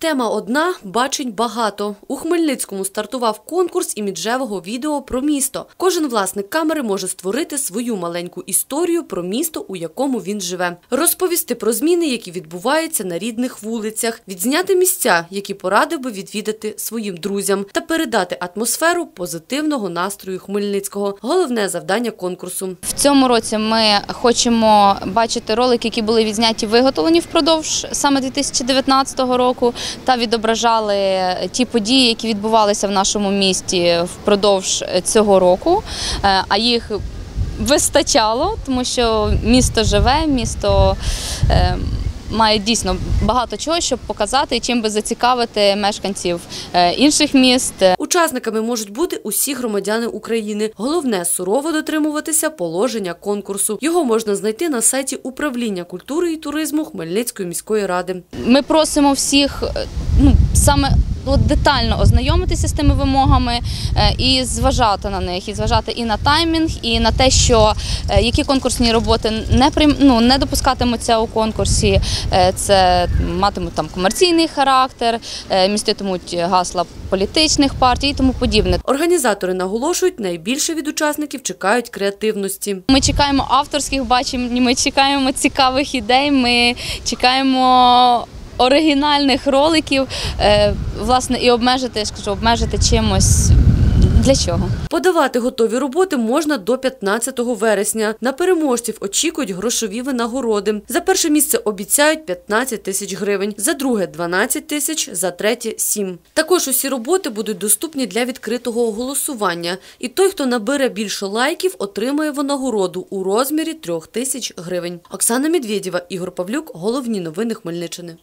Тема одна – бачень багато. У Хмельницькому стартував конкурс іміджевого відео про місто. Кожен власник камери може створити свою маленьку історію про місто, у якому він живе. Розповісти про зміни, які відбуваються на рідних вулицях, відзняти місця, які порадив би відвідати своїм друзям, та передати атмосферу позитивного настрою Хмельницького. Головне завдання конкурсу. В цьому році ми хочемо бачити ролики, які були відзняті, виготовлені впродовж саме 2019 року, та відображали ті події, які відбувалися в нашому місті впродовж цього року, а їх вистачало, тому що місто живе, місто має дійсно багато чого, щоб показати і чим би зацікавити мешканців інших міст. Учасниками можуть бути усі громадяни України. Головне – сурово дотримуватися положення конкурсу. Його можна знайти на сайті Управління культури і туризму Хмельницької міської ради. Ми просимо всіх саме детально ознайомитися з тими вимогами і зважати на них, і зважати і на таймінг, і на те, що які конкурсні роботи не допускатимуться у конкурсі, це матимуть там комерційний характер, міститимуть гасла політичних партій і тому подібне. Організатори наголошують, найбільше від учасників чекають креативності. Ми чекаємо авторських бачень, ми чекаємо цікавих ідей, ми чекаємо оригінальних роликів, власне, і обмежити чимось. Для чого? Подавати готові роботи можна до 15 вересня. На переможців очікують грошові винагороди. За перше місце обіцяють 15 тисяч гривень, за друге – 12 тисяч, за третє – 7. Також усі роботи будуть доступні для відкритого голосування. І той, хто набере більше лайків, отримає винагороду у розмірі 3 тисяч гривень. Оксана Медведєва, Ігор Павлюк. Головні новини Хмельниччини.